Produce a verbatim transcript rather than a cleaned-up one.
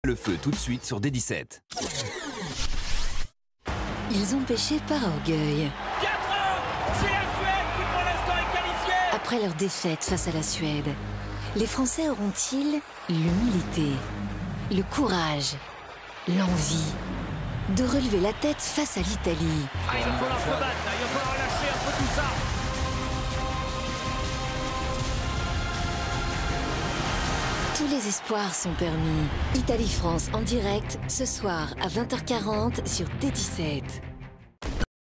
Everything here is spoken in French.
Le feu tout de suite sur D dix-sept. Ils ont pêché par orgueil. quatre un, c'est la Suède qui pour l'instant est qualifiée. Après leur défaite face à la Suède, les Français auront-ils l'humilité, le courage, l'envie de relever la tête face à l'Italie? Ah, il va falloir se battre, là. Il va falloir lâcher un peu tout ça. Tous les espoirs sont permis. Italie-France en direct, ce soir à vingt heures quarante sur D dix-sept.